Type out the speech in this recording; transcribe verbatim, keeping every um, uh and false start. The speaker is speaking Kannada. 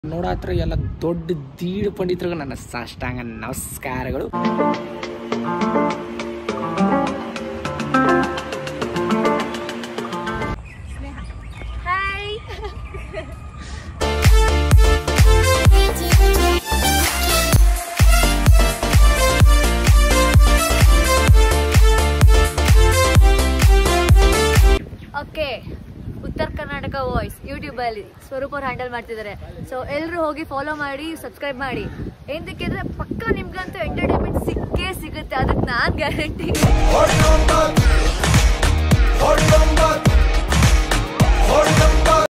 ನೋಡಾತ್ರ ಎಲ್ಲ ದೊಡ್ಡ ದೀಡ್ ಪಂಡಿತರಿಗೂ ನನ್ನ ಸಾಷ್ಟಾಂಗ ನಮಸ್ಕಾರಗಳು. ಓಕೆ, ಉತ್ತರ ಕರ್ನಾಟಕ ವಾಯ್ಸ್ ಯೂಟ್ಯೂಬ್ ಅಲ್ಲಿ ಸ್ವರೂಪ್ ಅವ್ರು ಹ್ಯಾಂಡಲ್ ಮಾಡ್ತಿದ್ದಾರೆ. ಸೊ ಎಲ್ಲರೂ ಹೋಗಿ ಫಾಲೋ ಮಾಡಿ, ಸಬ್ಸ್ಕ್ರೈಬ್ ಮಾಡಿ. ಏನಕ್ಕೆ ಅಂದ್ರೆ ಪಕ್ಕ ನಿಮ್ಗಂತೂ ಎಂಟರ್ಟೈನ್ಮೆಂಟ್ ಸಿಕ್ಕೇ ಸಿಗುತ್ತೆ, ಅದಕ್ಕೆ ನಾನ್ ಗ್ಯಾರಂಟಿ.